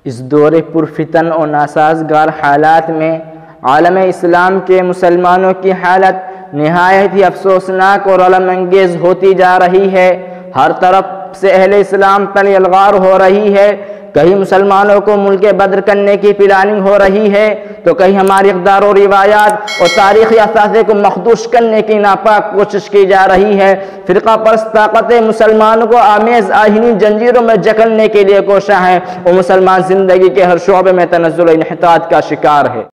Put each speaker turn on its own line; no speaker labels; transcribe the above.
इस दौरे पुरफितन और नासाजगार हालात में आलम इस्लाम के मुसलमानों की हालत निहायत ही अफसोसनाक और अलमअंगेज़ होती जा रही है। हर तरफ से अहले इस्लाम पर यलगार हो रही है। कहीं मुसलमानों को मुल्क बदर करने की प्लानिंग हो रही है, तो कहीं हमारी इक़दार और रिवायात और तारीख़ी असासे को मखदूश करने की नापाक कोशिश की जा रही है। फ़िरक़ा परस्त ताकतें मुसलमानों को आमेज़ आहिनी जंजीरों में जकड़ने के लिए कोशा है और मुसलमान ज़िंदगी के हर शोबे में तनज़्ज़ुल और इन्हितात का शिकार है।